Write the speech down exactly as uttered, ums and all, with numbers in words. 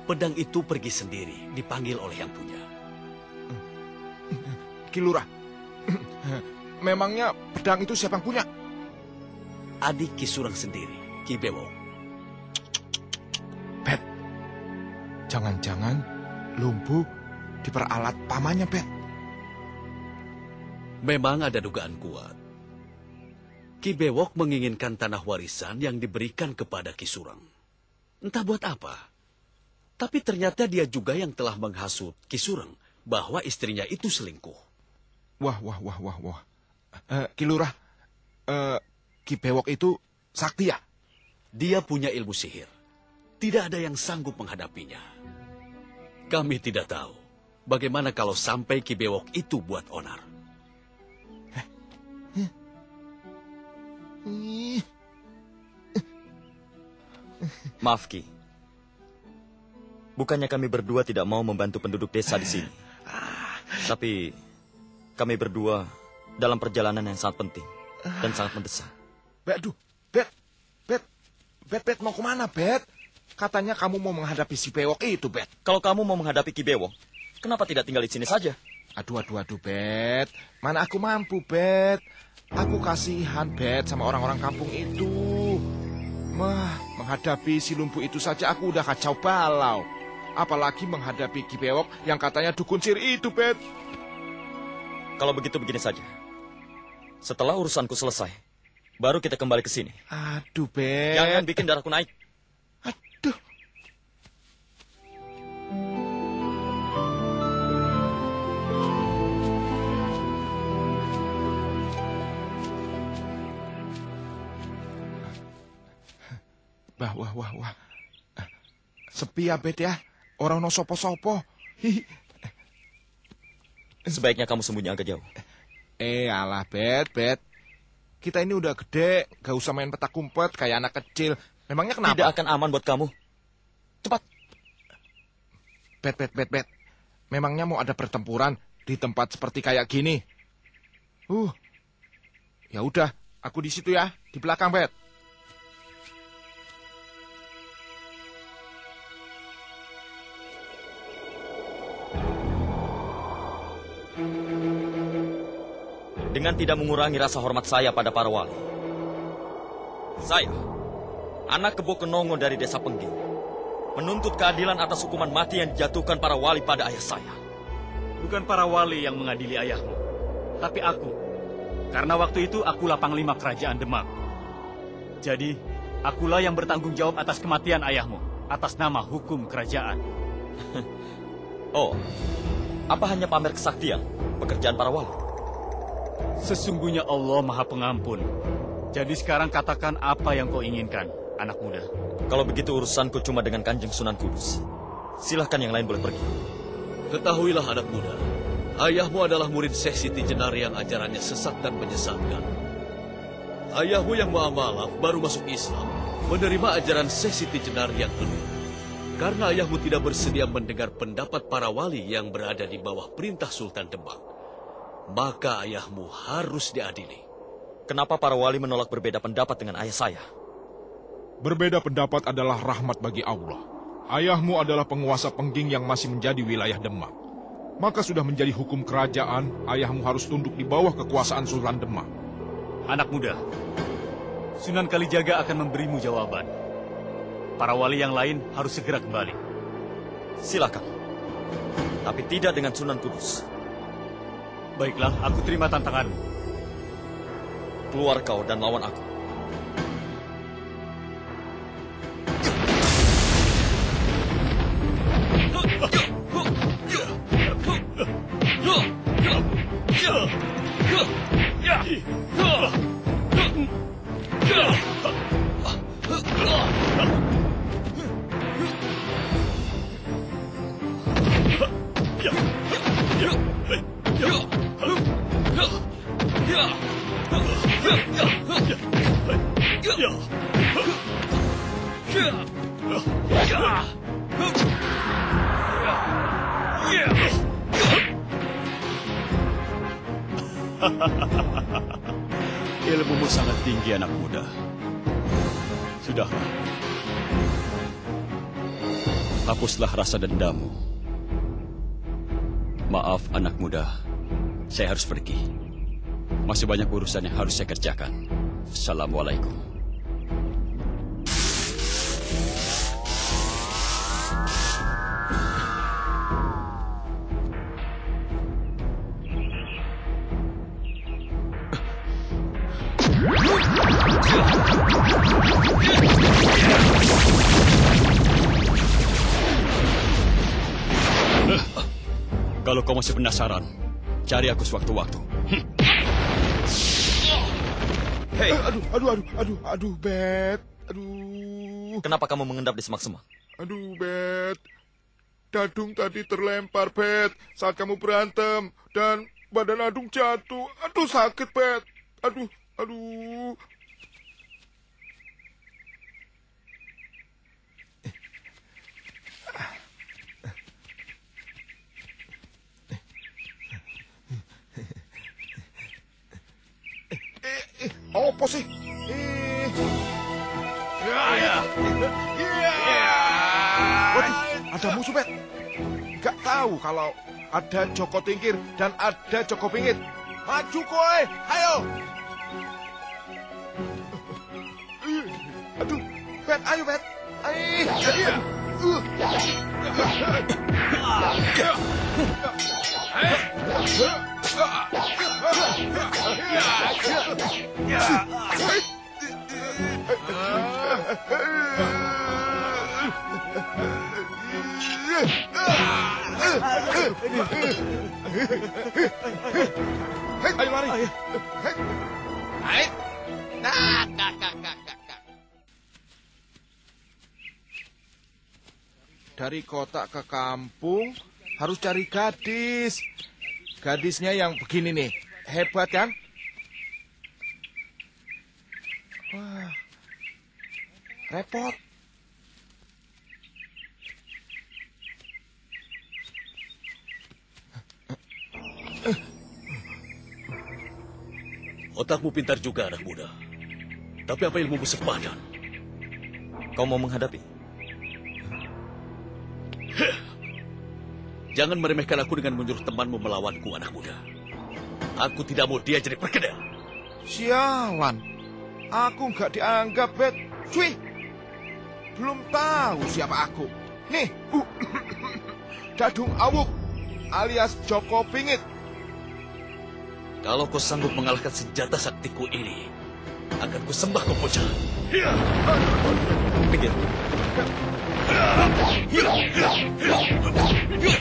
pedang itu pergi sendiri, dipanggil oleh yang punya. Ki Lurah, memangnya pedang itu siapa yang punya? Adik Ki Surang sendiri, Ki Bewok. Bet, jangan-jangan Lumbu diperalat pamannya, Bet. Memang ada dugaan kuat. Ki Bewok menginginkan tanah warisan yang diberikan kepada Ki Surang. Entah buat apa. Tapi ternyata dia juga yang telah menghasut Ki Surang bahwa istrinya itu selingkuh. Wah, wah, wah, wah, wah. Uh, Ki Lurah, uh, Ki Bewok itu sakti ya? Dia punya ilmu sihir. Tidak ada yang sanggup menghadapinya. Kami tidak tahu bagaimana kalau sampai Ki Bewok itu buat onar. Maaf, Ki. Bukannya kami berdua tidak mau membantu penduduk desa di sini. Tapi kami berdua dalam perjalanan yang sangat penting dan sangat mendesak. Bet, aduh, Bet, Bet, Bet, Bet, mau kemana, Bet? Katanya kamu mau menghadapi si Bewok itu, Bet. Kalau kamu mau menghadapi Ki Bewok, kenapa tidak tinggal di sini saja? Aduh, aduh, aduh, Bet. Mana aku mampu, Bet. Aku kasihan, Bet, sama orang-orang kampung itu. Wah, menghadapi si Lumpu itu saja aku udah kacau balau. Apalagi menghadapi Ki Bewok yang katanya dukun sihir itu, Bet. Kalau begitu begini saja. Setelah urusanku selesai, baru kita kembali ke sini. Aduh, Bet. Jangan bikin darahku naik. Aduh. Wah, wah, wah, wah. Sepi ya, Bet ya. Orang no sopo-sopo. Sebaiknya kamu sembunyi agak jauh. Eh, alah, Bet, Bet. Kita ini udah gede, gak usah main petak umpet kayak anak kecil. Memangnya kenapa? Tidak akan aman buat kamu. Cepat. Bet, Bet, Bet, Bet. Memangnya mau ada pertempuran di tempat seperti kayak gini? Uh, ya udah, aku di situ ya, di belakang, Bet. Dengan tidak mengurangi rasa hormat saya pada para wali. Saya, anak Kebo Kenongo dari desa Pengging, menuntut keadilan atas hukuman mati yang dijatuhkan para wali pada ayah saya. Bukan para wali yang mengadili ayahmu, tapi aku. Karena waktu itu akulah panglima kerajaan Demak. Jadi, akulah yang bertanggung jawab atas kematian ayahmu, atas nama hukum kerajaan. Oh, apa hanya pamer kesaktian pekerjaan para wali? Sesungguhnya Allah Maha Pengampun. Jadi sekarang katakan apa yang kau inginkan, anak muda. Kalau begitu urusanku cuma dengan Kanjeng Sunan Kudus. Silahkan yang lain boleh pergi. Ketahuilah anak muda, ayahmu adalah murid Syekh Siti Jenar yang ajarannya sesat dan menyesatkan. Ayahmu yang muamalaf baru masuk Islam, menerima ajaran Syekh Siti Jenar yang keliru. Karena ayahmu tidak bersedia mendengar pendapat para wali yang berada di bawah perintah Sultan Demak, maka ayahmu harus diadili. Kenapa para wali menolak berbeda pendapat dengan ayah saya? Berbeda pendapat adalah rahmat bagi Allah. Ayahmu adalah penguasa Pengging yang masih menjadi wilayah Demak. Maka sudah menjadi hukum kerajaan, ayahmu harus tunduk di bawah kekuasaan Sultan Demak. Anak muda, Sunan Kalijaga akan memberimu jawaban. Para wali yang lain harus segera kembali. Silakan. Tapi tidak dengan Sunan Kudus. Baiklah, aku terima tantanganmu. Keluar kau dan lawan aku. Ilmumu sangat tinggi, anak muda. Sudahlah. hapuslah rasa dendammu. Maaf anak muda, saya harus pergi. Masih banyak urusan yang harus saya kerjakan. Assalamualaikum. Kalau kau masih penasaran, cari aku sewaktu-waktu. Hei, Aduh, aduh, aduh, aduh, aduh, Bet. Aduh, kenapa kamu mengendap di semak-semak? aduh, Bet. Dadung tadi terlempar, Bet, saat kamu berantem. Dan badan Adung jatuh. Aduh, sakit, Bet. Aduh, aduh. Eh, eh, apa sih? Eh. Waduh, ada musuh, Bet. Gak tahu kalau ada Joko Tingkir dan ada Joko Pingit. Maju, kowe! Ayo! Aduh, Bet, ayo, Bet. Ayo. Ayo lari. Hai. Nah, kak, kak, kak, kak. Dari kota ke kampung harus cari gadis. Gadisnya yang begini nih. Hebat kan? Wah. Repot. Otakmu pintar juga, anak muda. Tapi apa ilmumu sepadan? Kau mau menghadapi? Jangan meremehkan aku dengan menyuruh temanmu melawanku, anak muda. Aku tidak mau dia jadi perkedel. Sialan. Aku nggak dianggap, Bet. Cuy. Belum tahu siapa aku. Nih. Uh. Dadung Awuk alias Joko Pingit. Kalau kau sanggup mengalahkan senjata saktiku ini, akan kusembah kau bocah. Pinggir.